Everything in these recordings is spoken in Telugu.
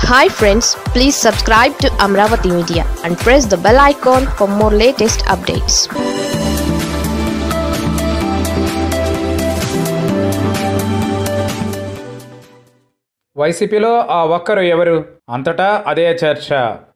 Hi friends, please subscribe to Amaravathi Media and press the bell icon for more latest updates. వైసీపీలో ఆ ఒక్కరు ఎవరు? అంతటా అదే చర్చ.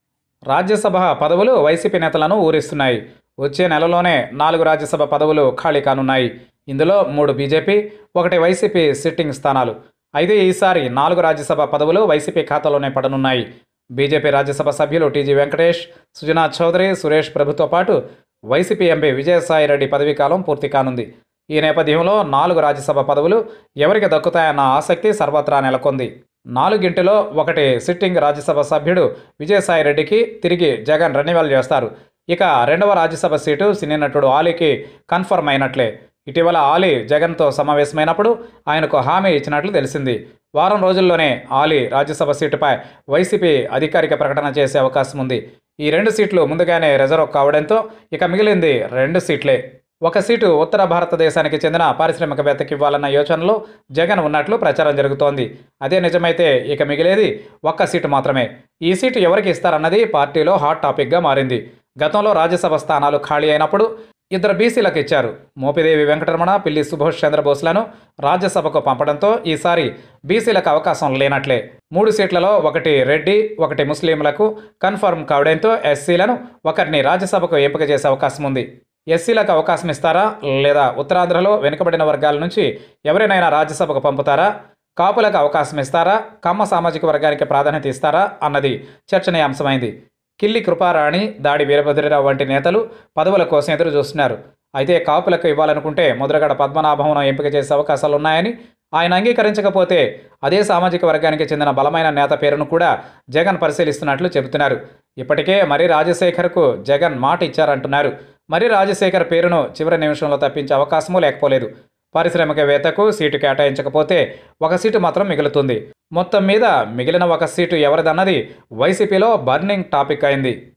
రాజ్యసభ పదవులు వైసీపీ నేతలను ఊరిస్తున్నాయి. వచ్చే నెలలోనే 4 రాజ్యసభ పదవులు ఖాళీ కానున్నాయి. ఇందులో 3 బీజేపీ, 1 వైసీపీ సిట్టింగ్ స్థానాలు. అయితే ఈసారి 4 రాజ్యసభ పదవులు వైసీపీ ఖాతాలోనే పడనున్నాయి. బీజేపీ రాజ్యసభ సభ్యులు టీజీ వెంకటేష్, సుజనా చౌదరి, సురేష్ ప్రభుతో పాటు వైసీపీ ఎంపీ విజయసాయిరెడ్డి పదవీకాలం పూర్తి కానుంది. ఈ నేపథ్యంలో 4 రాజ్యసభ పదవులు ఎవరికి దక్కుతాయన్న ఆసక్తి సర్వత్రా నెలకొంది. 4గింటిలో 1 సిట్టింగ్ రాజ్యసభ సభ్యుడు విజయసాయిరెడ్డికి తిరిగి జగన్ రెన్యువల్ చేస్తారు. ఇక 2వ రాజ్యసభ సీటు సినీ నటుడు ఆలీకి కన్ఫర్మ్ అయినట్లే. ఇటీవల ఆలీ జగన్తో సమావేశమైనప్పుడు ఆయనకు హామీ ఇచ్చినట్లు తెలిసింది. వారం రోజుల్లోనే ఆలీ రాజ్యసభ సీటుపై వైసీపీ అధికారిక ప్రకటన చేసే అవకాశం ఉంది. ఈ 2 సీట్లు ముందుగానే రిజర్వ్ కావడంతో ఇక మిగిలింది 2 సీట్లే. 1 సీటు ఉత్తర భారతదేశానికి చెందిన పారిశ్రామికవేత్తకి ఇవ్వాలన్న యోచనలో జగన్ ఉన్నట్లు ప్రచారం జరుగుతోంది. అదే నిజమైతే ఇక మిగిలేది 1 సీటు మాత్రమే. ఈ సీటు ఎవరికి ఇస్తారన్నది పార్టీలో హాట్ టాపిక్గా మారింది. గతంలో రాజ్యసభ స్థానాలు ఖాళీ అయినప్పుడు 2 బీసీలకు ఇచ్చారు. మోపిదేవి వెంకటరమణ, పిల్లి సుభాష్ చంద్రబోస్లను రాజ్యసభకు పంపడంతో ఈసారి బీసీలకు అవకాశం లేనట్లే. 3 సీట్లలో 1 రెడ్డి, 1 ముస్లింలకు కన్ఫర్మ్ కావడంతో ఎస్సీలను 1ని రాజ్యసభకు ఎంపిక చేసే అవకాశం ఉంది. ఎస్సీలకు అవకాశం ఇస్తారా, లేదా ఉత్తరాంధ్రలో వెనుకబడిన వర్గాల నుంచి ఎవరినైనా రాజ్యసభకు పంపుతారా, కాపులకు అవకాశం ఇస్తారా, కమ్మ సామాజిక వర్గానికి ప్రాధాన్యత ఇస్తారా అన్నది చర్చనీయాంశమైంది. కిల్లి కృపారాణి, దాడి వీరభద్రరావు వంటి నేతలు పదవుల కోసం ఎదురు చూస్తున్నారు. అయితే కాపులకు ఇవ్వాలనుకుంటే ముద్రగడ పద్మనాభంను ఎంపిక చేసే అవకాశాలున్నాయని, ఆయన అంగీకరించకపోతే అదే సామాజిక వర్గానికి చెందిన బలమైన నేత పేరును కూడా జగన్ పరిశీలిస్తున్నట్లు చెబుతున్నారు. ఇప్పటికే మర్రి రాజశేఖర్కు జగన్ మాట ఇచ్చారంటున్నారు. మర్రి రాజశేఖర్ పేరును చివరి నిమిషంలో తప్పించే అవకాశమూ లేకపోలేదు. పారిశ్రామికవేత్తకు సీటు కేటాయించకపోతే 1 సీటు మాత్రం మిగులుతుంది. మొత్తం మీద మిగిలిన 1 సీటు ఎవరిదన్నది వైసీపీలో బర్నింగ్ టాపిక్ అయింది.